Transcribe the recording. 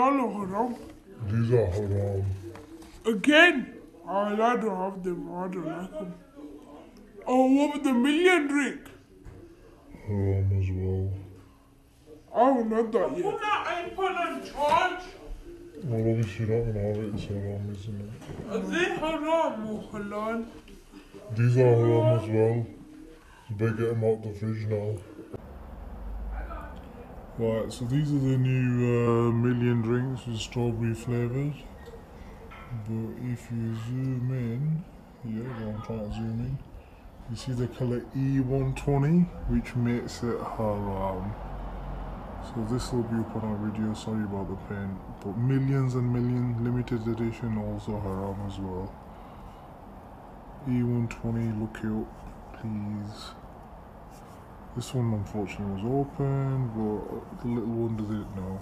halal or haram? These are haram. Again? I don't have them. I don't like them. Oh, what with the million drink? Haram as well. I haven't had that yet. Put that apple on charge. Well, obviously you're not going to have it. It's haram, isn't it? Are they haram or halal? These are haram as well. You better get them out the fridge now. Right, so these are the new million drinks with strawberry flavoured. But if you zoom in, I'm trying to zoom in. You see the colour E120, which makes it haram. So this will be up on our video, sorry about the pain. But millions and million limited edition, also haram as well. E120, look it up, please. This one unfortunately was open, but the little one didn't know.